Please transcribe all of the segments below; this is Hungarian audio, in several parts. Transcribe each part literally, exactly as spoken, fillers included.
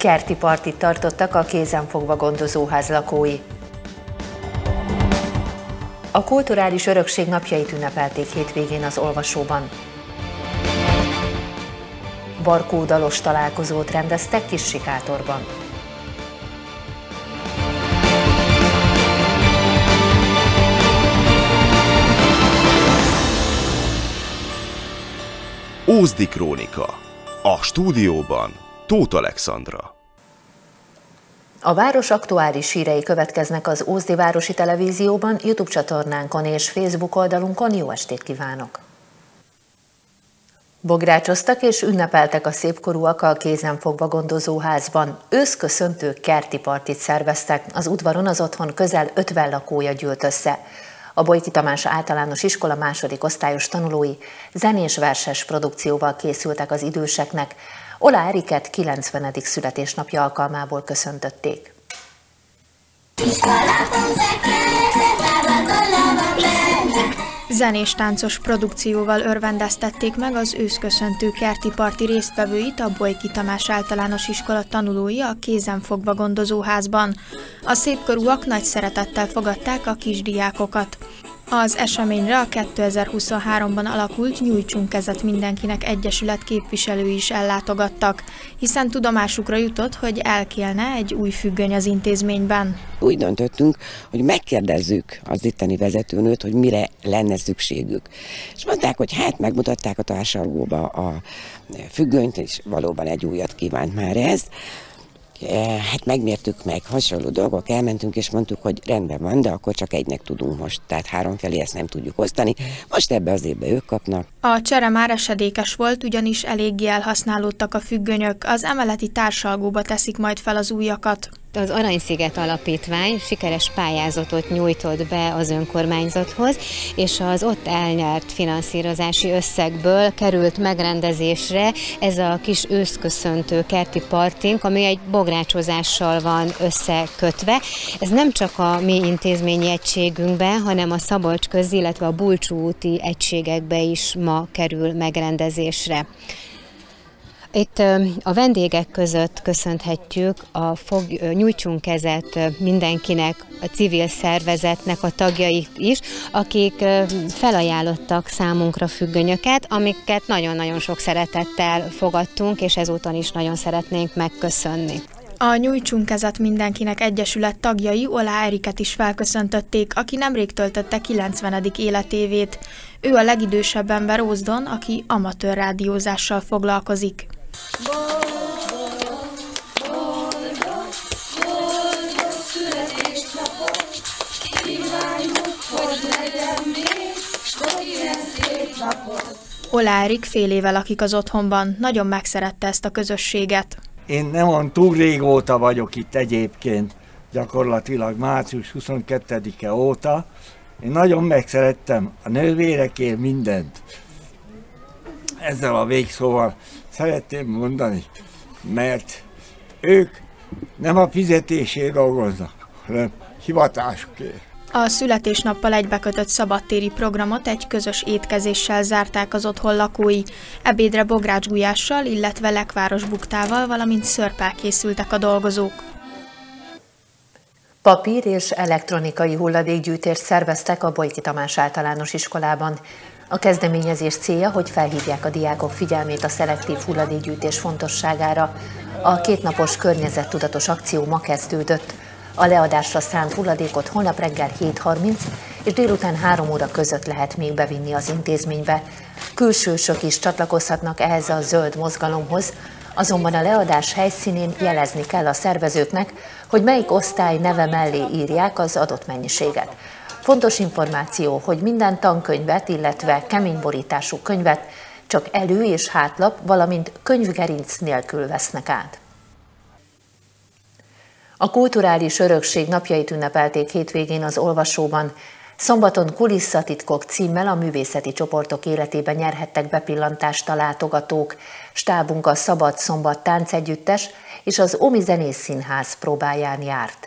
kerti partit tartottak a kézenfogva gondozóház lakói. A kulturális örökség napjait ünnepelték hétvégén az Olvasóban. Barkó dalos találkozót rendeztek Kis-Sikátorban. Ózdi Krónika. A stúdióban Tóth Alexandra. A város aktuális hírei következnek az Ózdi Városi Televízióban, YouTube csatornánkon és Facebook oldalunkon. Jó estét kívánok! Bográcsoztak és ünnepeltek a szépkorúak a kézenfogva gondozóházban. Őszköszöntő kerti partit szerveztek, az udvaron az otthon közel ötven lakója gyűlt össze. A Bolyki Tamás Általános Iskola második osztályos tanulói zenés-verses produkcióval készültek az időseknek. Ola Eriket kilencvenedik születésnapja alkalmából köszöntötték. Zenés-táncos produkcióval örvendeztették meg az őszköszöntő kerti parti résztvevőit a Bolyki Tamás Általános Iskola tanulói a kézenfogva gondozóházban. A szépkorúak nagy szeretettel fogadták a kisdiákokat. Az eseményre a kétezer-huszonháromban alakult Nyújtsunk kezet mindenkinek egyesület képviselői is ellátogattak, hiszen tudomásukra jutott, hogy elkélne egy új függöny az intézményben. Úgy döntöttünk, hogy megkérdezzük az itteni vezetőnőt, hogy mire lenne szükségük. És mondták, hogy hát megmutatták a társalgóba a függönyt, és valóban egy újat kívánt már ez. Hát megmértük meg, hasonló dolgok, elmentünk és mondtuk, hogy rendben van, de akkor csak egynek tudunk most, tehát három felé ezt nem tudjuk osztani. Most ebbe az évbe ők kapnak. A csere már esedékes volt, ugyanis eléggé elhasználódtak a függönyök, az emeleti társalgóba teszik majd fel az újakat. Az Aranysziget Alapítvány sikeres pályázatot nyújtott be az önkormányzathoz, és az ott elnyert finanszírozási összegből került megrendezésre ez a kis őszköszöntő kerti partink, ami egy bográcsozással van összekötve. Ez nem csak a mi intézményi egységünkben, hanem a Szabolcs-közi, illetve a Bulcsú úti egységekbe is ma kerül megrendezésre. Itt a vendégek között köszönhetjük a fog, Nyújtsunk kezet mindenkinek, a civil szervezetnek a tagjait is, akik felajánlottak számunkra függönyöket, amiket nagyon-nagyon sok szeretettel fogadtunk, és ezúton is nagyon szeretnénk megköszönni. A Nyújtsunk kezet mindenkinek egyesület tagjai Ola Eriket is felköszöntötték, aki nemrég töltötte kilencvenedik életévét. Ő a legidősebb ember Ózdon, aki amatőr rádiózással foglalkozik. Ola Erik fél éve lakik az otthonban, nagyon megszerette ezt a közösséget. Én nem olyan túl régóta vagyok itt egyébként, gyakorlatilag március huszonkettedike óta. Én nagyon megszerettem a nővérekért mindent. Ezzel a végszóval szeretném mondani, mert ők nem a fizetésért dolgoznak, hanem hivatásukért. A születésnappal egybekötött szabadtéri programot egy közös étkezéssel zárták az otthon lakói. Ebédre bográcsgulyással, illetve lekváros buktával, valamint szörppel készültek a dolgozók. Papír és elektronikai hulladékgyűjtést szerveztek a Bolyki Tamás Általános Iskolában. A kezdeményezés célja, hogy felhívják a diákok figyelmét a szelektív hulladékgyűjtés fontosságára. A kétnapos környezettudatos akció ma kezdődött. A leadásra szánt hulladékot holnap reggel hét harminc és délután három óra között lehet még bevinni az intézménybe. Külsősök is csatlakozhatnak ehhez a zöld mozgalomhoz, azonban a leadás helyszínén jelezni kell a szervezőknek, hogy melyik osztály neve mellé írják az adott mennyiséget. Fontos információ, hogy minden tankönyvet, illetve keményborítású könyvet csak elő- és hátlap, valamint könyvgerinc nélkül vesznek át. A kulturális örökség napjait ünnepelték hétvégén az Olvasóban. Szombaton Kulisszatitkok címmel a művészeti csoportok életében nyerhettek bepillantást a látogatók. Stábunk a Szabad Szombat táncegyüttes és az Omi Zenész Színház próbáján járt.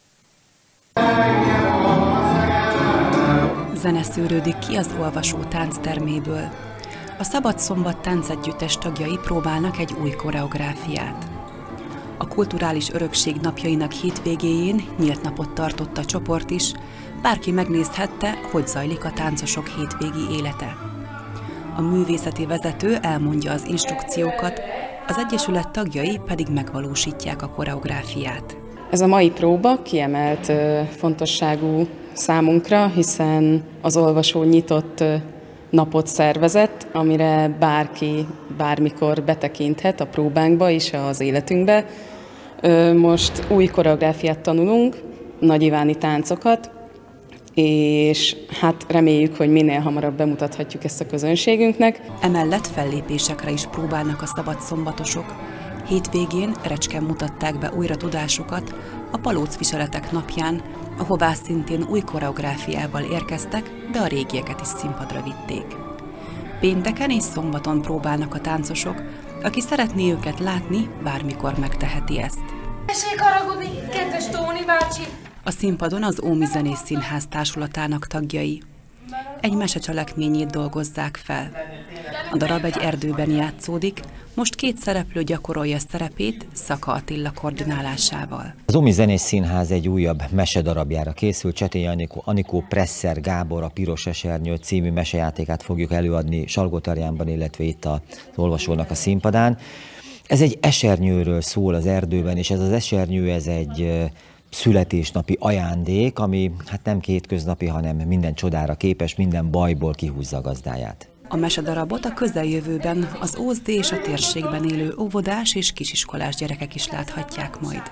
Zene szűrődik ki az Olvasó táncterméből. A Szabad Szombat táncegyüttes tagjai próbálnak egy új koreográfiát. A kulturális örökség napjainak hétvégéjén nyílt napot tartott a csoport is, bárki megnézhette, hogy zajlik a táncosok hétvégi élete. A művészeti vezető elmondja az instrukciókat, az egyesület tagjai pedig megvalósítják a koreográfiát. Ez a mai próba kiemelt fontosságú számunkra, hiszen az olvasó nyitott napot szervezett, amire bárki bármikor betekinthet a próbánkba és az életünkbe. Most új koreográfiát tanulunk, nagyiváni táncokat, és hát reméljük, hogy minél hamarabb bemutathatjuk ezt a közönségünknek. Emellett fellépésekre is próbálnak a szabadszombatosok. Hétvégén Recskén mutatták be újra tudásukat a palócviseletek napján, ahová szintén új koreográfiával érkeztek, de a régieket is színpadra vitték. Pénteken és szombaton próbálnak a táncosok, aki szeretné őket látni, bármikor megteheti ezt. Tessék haragudni, kedves Tóni bácsi! A színpadon az Ómi Zenész Színház társulatának tagjai. Egy mesecselekményét dolgozzák fel. A darab egy erdőben játszódik, most két szereplő gyakorolja szerepét Szaka Attila koordinálásával. Az Ómi Zenész Színház egy újabb mesedarabjára készül. Csetély Anikó, Anikó Presser Gábor a Piros Esernyő című mesejátékát fogjuk előadni Salgótarjánban, illetve itt az olvasónak a színpadán. Ez egy esernyőről szól az erdőben, és ez az esernyő, ez egy születésnapi ajándék, ami hát nem kétköznapi, hanem minden csodára képes, minden bajból kihúzza a gazdáját. A mesedarabot a közeljövőben az Ózdi és a térségben élő óvodás és kisiskolás gyerekek is láthatják majd.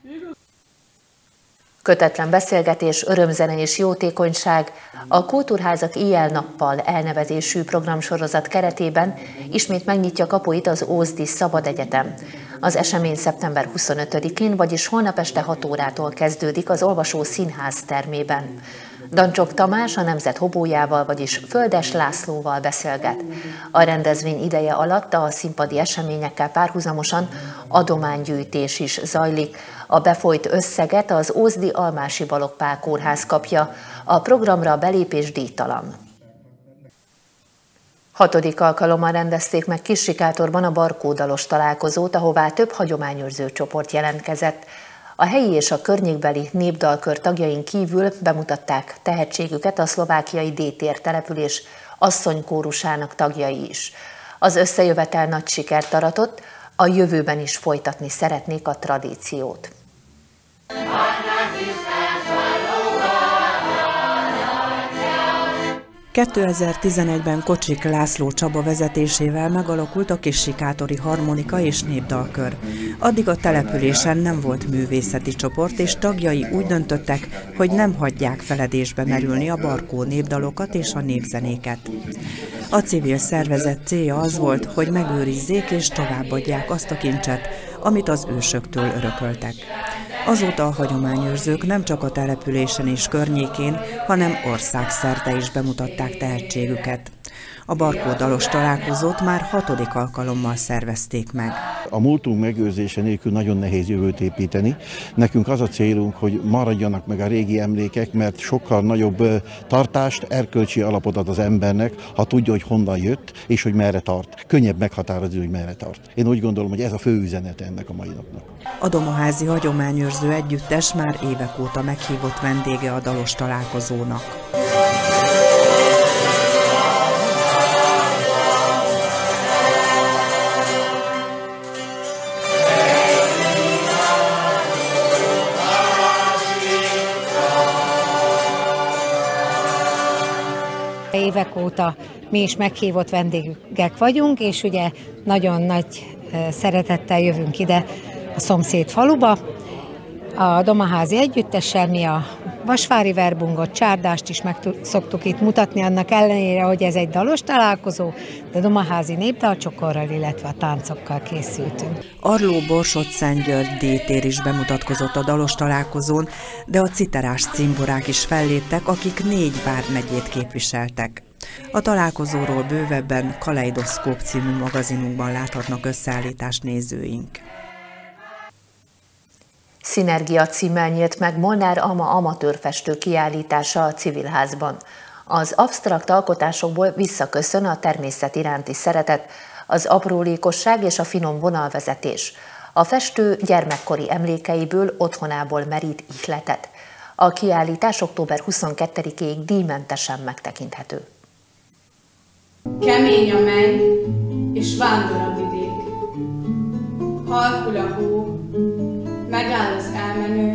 Kötetlen beszélgetés, örömzene és jótékonyság a Kultúrházak éjjel-nappal elnevezésű programsorozat keretében ismét megnyitja kapuit az Ózdi Szabad Egyetem. Az esemény szeptember huszonötödikén, vagyis holnap este hat órától kezdődik az Olvasó Színház termében. Dancsok Tamás a Nemzet hobójával, vagyis Földes Lászlóval beszélget. A rendezvény ideje alatt a színpadi eseményekkel párhuzamosan adománygyűjtés is zajlik. A befolyt összeget az Ózdi Almási Balogh Pál Kórház kapja, a programra belépés díjtalan. Hatodik alkalommal rendezték meg Kis-Sikátorban a barkódalos találkozót, ahová több hagyományőrző csoport jelentkezett. A helyi és a környékbeli népdalkör tagjain kívül bemutatták tehetségüket a szlovákiai D-tér település asszonykórusának tagjai is. Az összejövetel nagy sikert aratott, a jövőben is folytatni szeretnék a tradíciót. kétezer-tizenegyben Kocsik László Csaba vezetésével megalakult a Kis-Sikátori Harmonika és Népdalkör. Addig a településen nem volt művészeti csoport, és tagjai úgy döntöttek, hogy nem hagyják feledésbe merülni a barkó népdalokat és a népzenéket. A civil szervezet célja az volt, hogy megőrizzék és továbbadják azt a kincset, amit az ősöktől örököltek. Azóta a hagyományőrzők nem csak a településen és környékén, hanem országszerte is bemutatták tehetségüket. A barkódalos találkozót már hatodik alkalommal szervezték meg. A múltunk megőrzése nélkül nagyon nehéz jövőt építeni. Nekünk az a célunk, hogy maradjanak meg a régi emlékek, mert sokkal nagyobb tartást, erkölcsi alapot ad az embernek, ha tudja, hogy honnan jött, és hogy merre tart. Könnyebb meghatározni, hogy merre tart. Én úgy gondolom, hogy ez a fő üzenete ennek a mai napnak. A Domoházi Hagyományőrző Együttes már évek óta meghívott vendége a dalos találkozónak. Évek óta mi is meghívott vendégek vagyunk, és ugye nagyon nagy szeretettel jövünk ide a szomszéd faluba. A Domoházi Együttessel mi a vasvári verbungot, csárdást is meg szoktuk itt mutatni, annak ellenére, hogy ez egy dalos találkozó, de domoházi népdalcsokorral, illetve a táncokkal készültünk. Arló, Borsod, Szentgyörgy, D-tér is bemutatkozott a dalos találkozón, de a citerás cimborák is felléptek, akik négy vármegyét képviseltek. A találkozóról bővebben Kaleidoszkóp című magazinunkban láthatnak összeállítást nézőink. Szinergia címmel nyílt meg Molnár Alma amatőrfestő kiállítása a Civilházban. Az absztrakt alkotásokból visszaköszön a természet iránti szeretet, az aprólékosság és a finom vonalvezetés. A festő gyermekkori emlékeiből, otthonából merít ihletet. A kiállítás október huszonkettedikéig díjmentesen megtekinthető. Kemény a menny, és vándor a vidék. Halkul a hó, megáll az elmenő,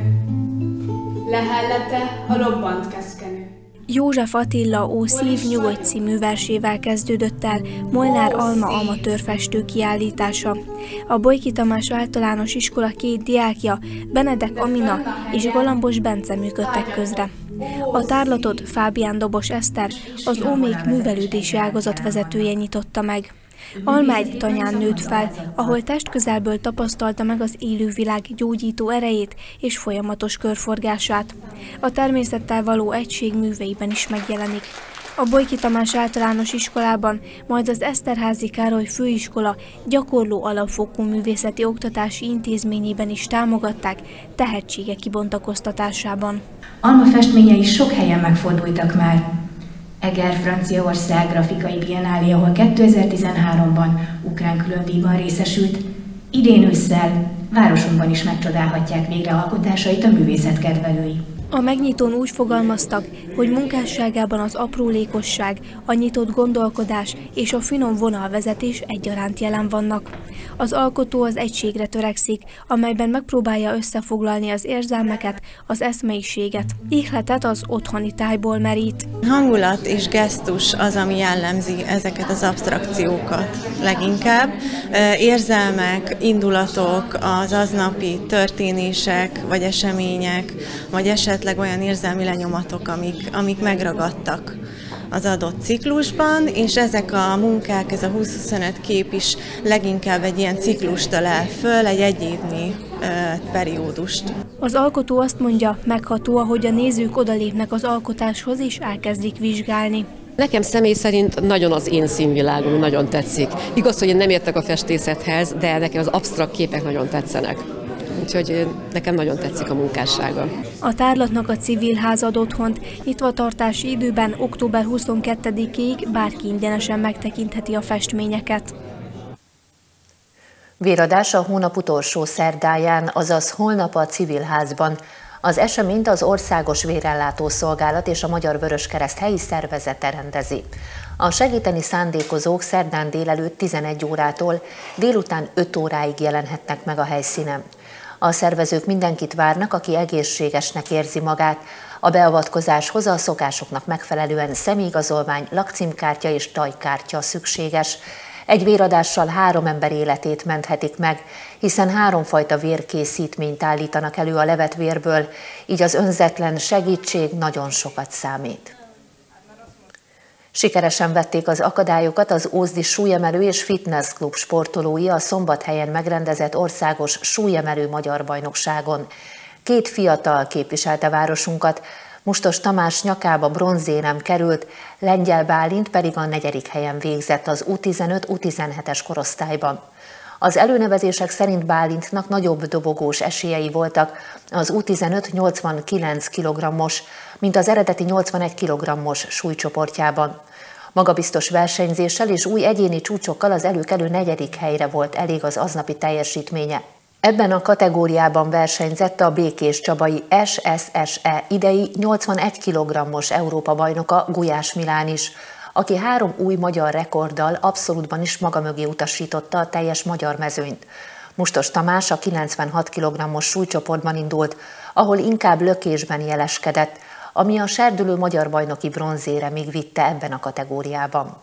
lehellete a robbant keszkenő. József Attila Ó szív nyugodj című versével kezdődött el Molnár Alma amatőr festő kiállítása. A Bolyki Tamás Általános Iskola két diákja, Benedek Amina és Galambos Bence működtek közre. A tárlatot Fábián Dobos Eszter, az Ómék művelődési ágazat vezetője nyitotta meg. Alma egy tanyán nőtt fel, ahol testközelből tapasztalta meg az élővilág gyógyító erejét és folyamatos körforgását. A természettel való egység műveiben is megjelenik. A Bolyki Tamás Általános Iskolában, majd az Eszterházy Károly Főiskola gyakorló alapfokú művészeti oktatási intézményében is támogatták tehetsége kibontakoztatásában. Alma festményei sok helyen megfordultak már. Eger, Franciaország grafikai biennálé, ahol kétezer-tizenháromban ukrán különdíjban részesült. Idén ősszel városunkban is megcsodálhatják végre alkotásait a művészetkedvelői. A megnyitón úgy fogalmaztak, hogy munkásságában az aprólékosság, a nyitott gondolkodás és a finom vonalvezetés egyaránt jelen vannak. Az alkotó az egységre törekszik, amelyben megpróbálja összefoglalni az érzelmeket, az eszmeiséget. Ihletet az otthoni tájból merít. Hangulat és gesztus az, ami jellemzi ezeket az abstrakciókat leginkább. Érzelmek, indulatok, az aznapi történések, vagy események, vagy esetleg olyan érzelmi lenyomatok, amik, amik megragadtak az adott ciklusban, és ezek a munkák, ez a húsz-huszonöt kép is leginkább egy ilyen ciklust ölel föl, egy egyévnyi e, periódust. Az alkotó azt mondja, megható, ahogy a nézők odalépnek az alkotáshoz és elkezdik vizsgálni. Nekem személy szerint nagyon az én színvilágom, nagyon tetszik. Igaz, hogy én nem értek a festészethez, de nekem az absztrakt képek nagyon tetszenek. Úgyhogy nekem nagyon tetszik a munkássága. A tárlatnak a civil ház ad otthont, nyitvatartási időben október huszonkettedikéig bárki ingyenesen megtekintheti a festményeket. Véradás a hónap utolsó szerdáján, azaz holnap a civil házban. Az eseményt az Országos Vérellátó Szolgálat és a Magyar Vöröskereszt helyi szervezete rendezi. A segíteni szándékozók szerdán délelőtt tizenegy órától délután öt óráig jelenhetnek meg a helyszínen. A szervezők mindenkit várnak, aki egészségesnek érzi magát. A beavatkozáshoz a szokásoknak megfelelően személyigazolvány, lakcímkártya és tajkártya szükséges. Egy véradással három ember életét menthetik meg, hiszen háromfajta vérkészítményt állítanak elő a levett vérből, így az önzetlen segítség nagyon sokat számít. Sikeresen vették az akadályokat az Ózdi Súlyemelő és Fitness Klub sportolói a Szombathelyen megrendezett országos súlyemelő magyar bajnokságon. Két fiatal képviselte városunkat, Mustos Tamás nyakába bronzérem került, Lengyel Bálint pedig a negyedik helyen végzett az U tizenöt U tizenhetes korosztályban. Az előnevezések szerint Bálintnak nagyobb dobogós esélyei voltak az U tizenöt nyolcvankilenc kilogrammos, mint az eredeti nyolcvanegy kilogrammos súlycsoportjában. Magabiztos versenyzéssel és új egyéni csúcsokkal az előkelő negyedik helyre volt elég az aznapi teljesítménye. Ebben a kategóriában versenyzett a békéscsabai es es es e idei nyolcvanegy kilogrammos Európa-bajnoka Gulyás Milán is, aki három új magyar rekorddal abszolútban is maga mögé utasította a teljes magyar mezőnyt. Mustos Tamás a kilencvenhat kilogrammos súlycsoportban indult, ahol inkább lökésben jeleskedett, ami a serdülő magyar bajnoki bronzéremig vitte ebben a kategóriában.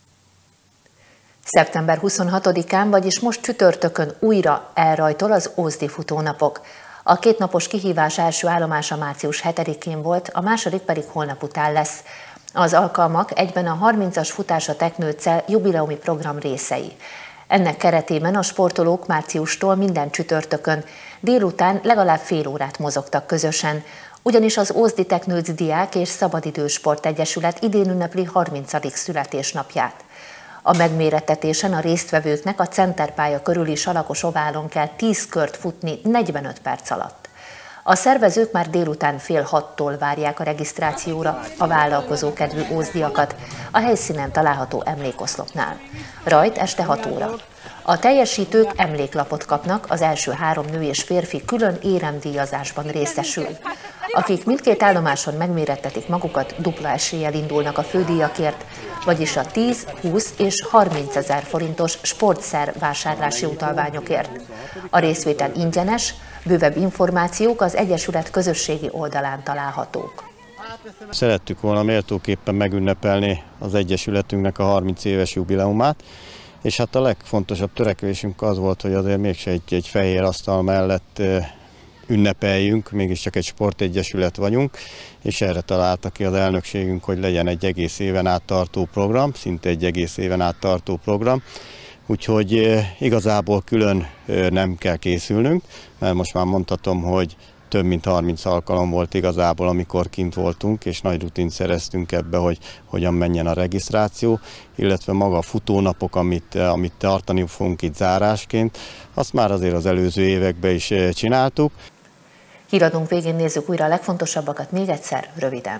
szeptember huszonhatodikán, vagyis most csütörtökön újra elrajtol az Ózdi futónapok. A kétnapos kihívás első állomása március hetedikén volt, a második pedig holnap után lesz. Az alkalmak egyben a harmincas futás a Teknőccel jubileumi program részei. Ennek keretében a sportolók márciustól minden csütörtökön délután legalább fél órát mozogtak közösen, ugyanis az Ózdi Teknőc Diák és Szabadidős Sportegyesület idén ünnepli harmincadik születésnapját. A megmérettetésen a résztvevőknek a centerpálya körüli salakos oválon kell tíz kört futni negyvenöt perc alatt. A szervezők már délután fél hattól várják a regisztrációra a vállalkozókedvű ózdiakat a helyszínen található emlékoszlopnál. Rajt este hat óra. A teljesítők emléklapot kapnak, az első három nő és férfi külön éremdíjazásban részesül. Akik mindkét állomáson megmérettetik magukat, dupla eséllyel indulnak a fődíjakért, vagyis a tíz, húsz és harminc ezer forintos sportszer vásárlási utalványokért. A részvétel ingyenes, bővebb információk az Egyesület közösségi oldalán találhatók. Szerettük volna méltóképpen megünnepelni az Egyesületünknek a harminc éves jubileumát, és hát a legfontosabb törekvésünk az volt, hogy azért mégse egy, egy fehér asztal mellett ünnepeljünk, mégiscsak egy sportegyesület vagyunk, és erre találta ki az elnökségünk, hogy legyen egy egész éven át tartó program, szinte egy egész éven át tartó program, úgyhogy igazából külön nem kell készülnünk, mert most már mondhatom, hogy több mint harminc alkalom volt igazából, amikor kint voltunk, és nagy rutint szereztünk ebbe, hogy hogyan menjen a regisztráció, illetve maga a futónapok, amit, amit tartani fogunk itt zárásként, azt már azért az előző években is csináltuk. Híradónk végén nézzük újra a legfontosabbakat még egyszer, röviden.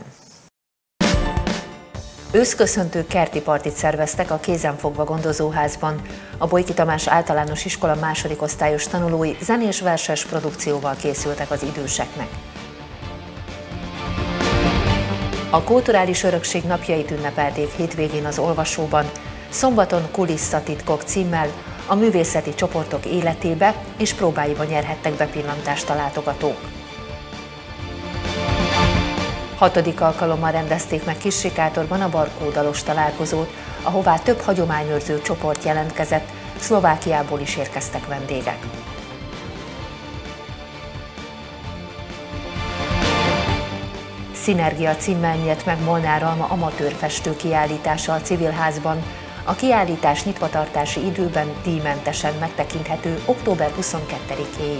Őszköszöntő kerti partit szerveztek a Kézenfogva gondozóházban. A Bolyki Tamás Általános Iskola második osztályos tanulói zenés verses produkcióval készültek az időseknek. A kulturális örökség napjait ünnepelték hétvégén az Olvasóban, szombaton Kulisszatitkok címmel a művészeti csoportok életébe és próbáiba nyerhettek bepillantást a látogatók. Hatodik alkalommal rendezték meg Kissikátorban a barkódalos találkozót, ahová több hagyományőrző csoport jelentkezett, Szlovákiából is érkeztek vendégek. Szinergia címmel nyílt meg Molnár Alma amatőr festő kiállítása a Civilházban. A kiállítás nyitvatartási időben díjmentesen megtekinthető október huszonkettedikéig.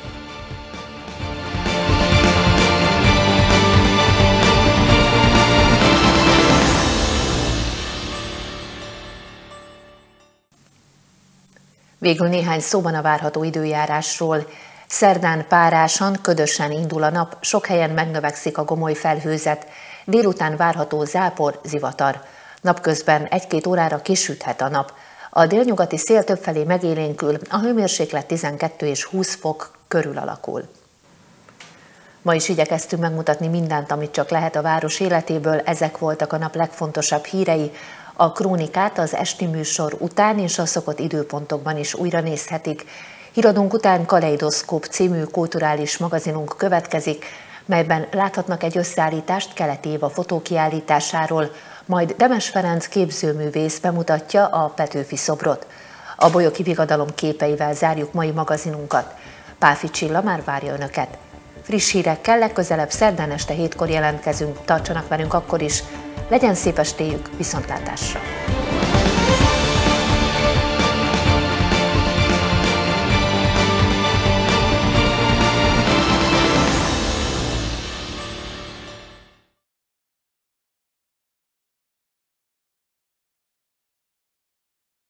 Végül néhány szóban a várható időjárásról. Szerdán párásan, ködösen indul a nap, sok helyen megnövekszik a gomoly felhőzet, délután várható zápor, zivatar. Napközben egy-két órára kisüthet a nap. A délnyugati szél többfelé megélénkül, a hőmérséklet tizenkettő és húsz fok körül alakul. Ma is igyekeztünk megmutatni mindent, amit csak lehet a város életéből, ezek voltak a nap legfontosabb hírei. A krónikát az esti műsor után és a szokott időpontokban is újra nézhetik. Híradónk után Kaleidoszkóp című kulturális magazinunk következik, melyben láthatnak egy összeállítást Keleti Éva fotókiállításáról, majd Demes Ferenc képzőművész bemutatja a Petőfi szobrot. A bolyoki vigadalom képeivel zárjuk mai magazinunkat. Pálfi Csilla már várja Önöket. Friss hírekkel legközelebb szerdán este hétkor jelentkezünk, tartsanak velünk akkor is. Legyen szép estéjük, viszontlátásra!